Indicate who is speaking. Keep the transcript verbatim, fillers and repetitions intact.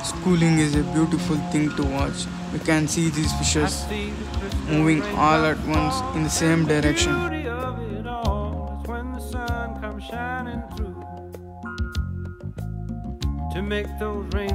Speaker 1: Schooling is a beautiful thing to watch. You can see these fishes moving all at once in the same direction.
Speaker 2: To make those rain